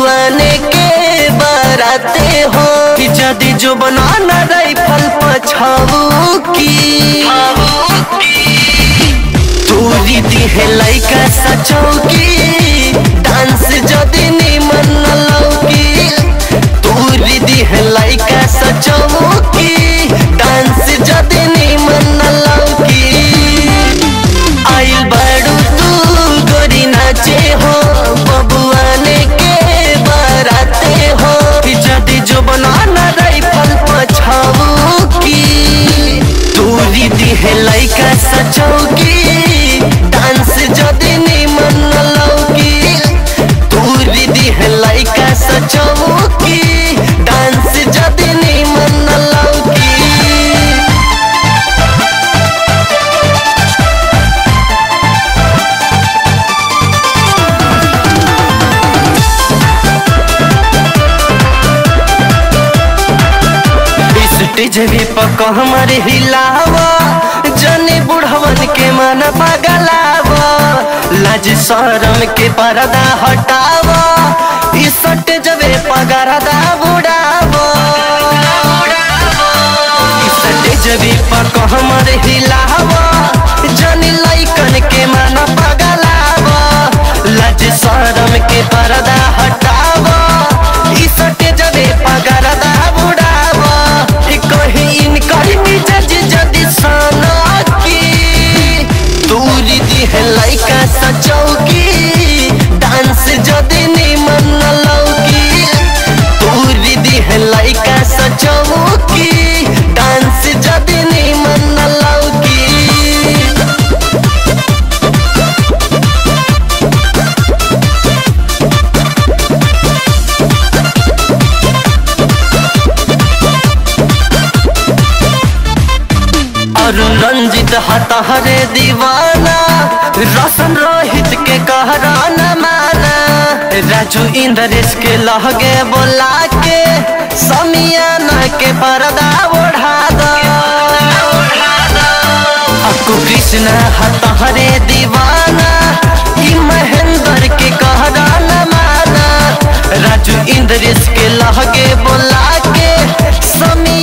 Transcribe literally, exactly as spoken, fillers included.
बबुआने के बराते हो जदी जो बनाना राइफल पछाऊ की तोरी दी है लइका सचौकी डांस जदी निमन लौकी तोरी दी है लइका सचौकी डांस जदी निमन लौकी आइल बाड़ू तू गोरी नाचे हो बबुआने के बराते हो जदी जो बनाना राइफल पछाऊ की तोरी दी है लइका सचौकी डांस जदी निमन लौकी तोरी दी है लइका सचौकी डांस जदी निमन लौकी टीजवी पक हमर हिलावा जनी बुढ़वन के मन पगलावा लाज शरम के पर्दा हटावा इस टीजवे पगरदा बुढ़ावा इस टीजवी पक हमर हिलावा जनी लइकन के मन पगलावा लाज शरम के पर्दा हटावा इस टीजवे पगरदा बुढ़ावा कहीं इनकर मिजाज जदी साना की तोरी दी है लइका सचौकी डांस जदी निमन लौकी तोरी दी है लइका सचौकी डांस जदी निमन लौकी अरुण रंजित हतहरे दीवाना रसन रोहित के कहरा न माना राजू इंद्रेश के लहगे बोला के समियाना के पर्दा ओढ़ा दो अक्कू कृष्ण हतहरे दीवाना ई महेंद्र के कहरा न माना राजू इंद्रेश के लहगे बोला के समी